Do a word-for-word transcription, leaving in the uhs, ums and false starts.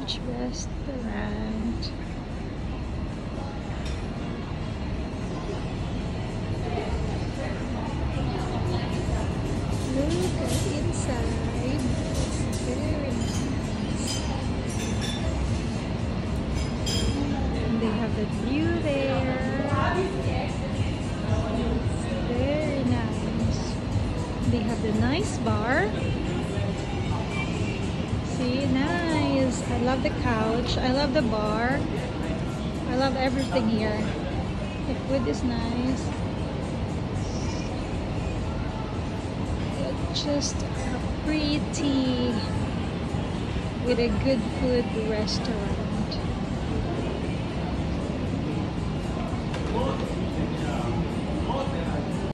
Birch Restaurant. Look at inside. It's very nice. And they have the view there. It's very nice. They have the nice bar. See, nice. I love the couch. I love the bar. I love everything here. The food is nice. It's just a pretty with a good food restaurant.